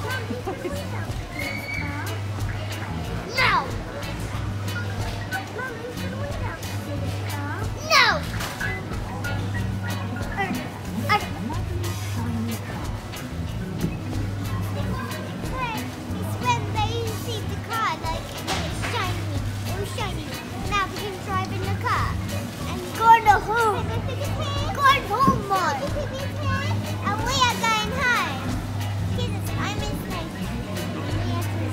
No! No! It's when they see the car, like, it's shiny, all shiny. Now we can drive in the car and go home. Go home, Mom. And we are going home. Jesus, I miss like, we have to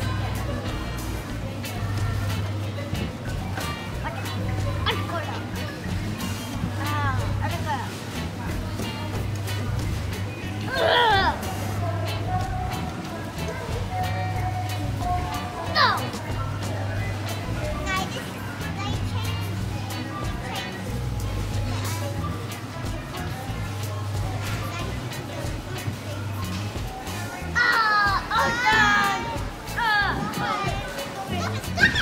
Stop!